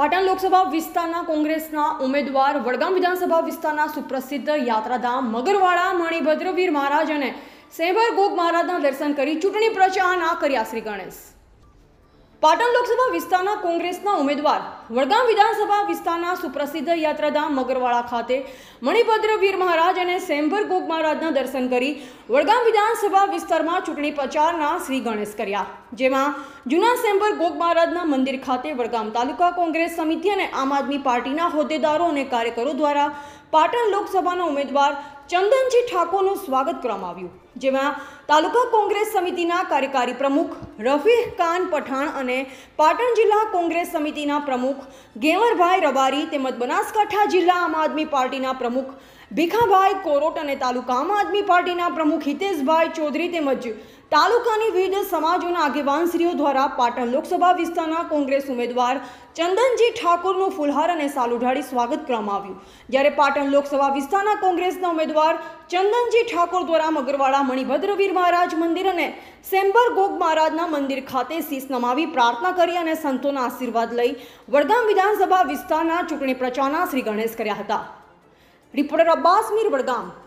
પાટણ લોકસભા વિસ્તારના કોંગ્રેસના ઉમેદવાર વડગામ વિધાનસભા વિસ્તારના સુપ્રસિદ્ધ યાત્રાધામ મગરવાડા મણિભદ્રવીર મહારાજ અને સેંભર ગોગ મહારાજના દર્શન કરી ચૂંટણી પ્રચારના કર્યા શ્રી ગણેશ। પાટણ લોકસભા વિસ્તારના કોંગ્રેસના ઉમેદવાર વડગામ વિધાનસભા વિસ્તારના સુપ્રસિદ્ધ યાત્રાધામ મગરવાડા ખાતે મણિભદ્રવીર મહારાજ અને સેંભર ગોગ મહારાજના દર્શન કરી વડગામ વિધાનસભા વિસ્તારમાં ચૂંટણી પ્રચારના શ્રી ગણેશ કર્યા, જેમાં જૂના સેંભર ગોગ મહારાજના મંદિર ખાતે વડગામ તાલુકા કોંગ્રેસ સમિતિ અને આમ આદમી પાર્ટીના હોદ્દેદારો અને કાર્યકરો દ્વારા પાટણ લોકસભાના ઉમેદવાર ચંદનજી ઠાકોરનું સ્વાગત કરવામાં આવ્યું, જેમાં તાલુકા કોંગ્રેસ સમિતિના કાર્યકારી પ્રમુખ રફીક ખાન પઠાણ અને પાટણ જિલ્લા કોંગ્રેસ સમિતિના પ્રમુખ ગેવરભાઈ રબારી તેમજ બનાસકાંઠા જિલ્લા આમ આદમી પાર્ટીના પ્રમુખ ભીખાભાઈ કોરોટ અને તાલુકા આમ આદમી પાર્ટીના પ્રમુખ હિતેશભાઈ ચૌધરી તેમજ તાલુકાની વિવિધ સમાજોના આગેવાનશ્રીઓ દ્વારા પાટણ લોકસભા વિસ્તારના કોંગ્રેસ ઉમેદવાર ચંદનજી ઠાકોરનું ફૂલહાર અને સાલ ઉઢાડી સ્વાગત કરવામાં આવ્યું, જ્યારે પાટણ લોકસભા વિસ્તારના કોંગ્રેસના ઉમેદવાર ચંદનજી ઠાકોર દ્વારા મગરવાડા મણિભદ્રવીર મહારાજ મંદિર અને સેંભર ગોગ મહારાજના મંદિર ખાતે શીશ નમાવી પ્રાર્થના કરી અને સંતોના આશીર્વાદ લઈ વડગામ વિધાનસભા વિસ્તારના ચૂંટણી પ્રચારના શ્રી ગણેશ કર્યા હતા। રિપોર્ટર અબ્બાસ મીર, વડગામ।